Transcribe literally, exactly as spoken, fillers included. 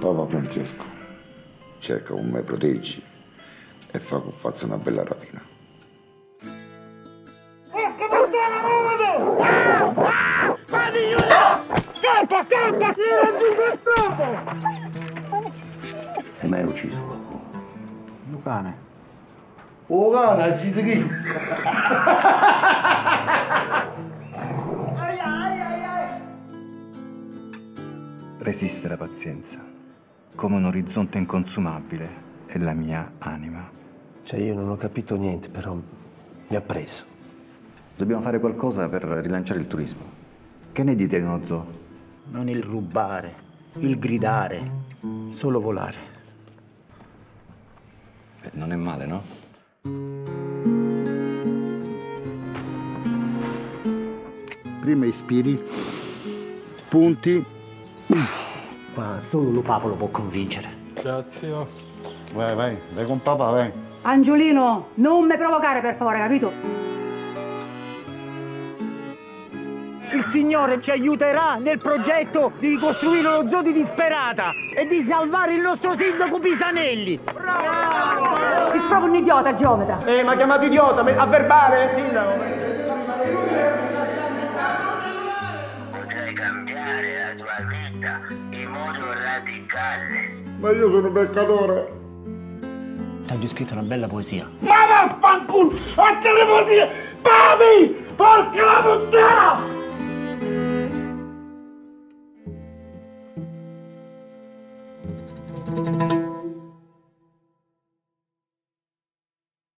Papa Francesco, cerca con me proteggi e fa che faccia una bella rapina. Porca puttana, muovete! Fatti aiutare! Scappa, scappa! Hai mai ucciso qualcuno? Un cane. Oh cane, ci si chi? Resiste la pazienza, come un orizzonte inconsumabile, è la mia anima. Cioè, io non ho capito niente, però mi ha preso. Dobbiamo fare qualcosa per rilanciare il turismo. Che ne dite di uno zoo? Non il rubare, il gridare, solo volare. Eh, non è male, no? Prima ispiri, punti. Qua solo lo Papa lo può convincere. Grazie. Vai, vai, vai con papà, vai. Angiolino, non mi provocare per favore, capito? Il Signore ci aiuterà nel progetto di ricostruire lo zoo di Disperata e di salvare il nostro sindaco Pisanelli. Bravo! Sei proprio un idiota, geometra. Eh, mi ha chiamato idiota, a verbale? Sindaco. Potrai cambiare la tua vita in modo radicale. Ma io sono peccatore. Ti ho scritto una bella poesia. Ma vaffanculo! Anche le poesie! Pavi! Porca la puttana!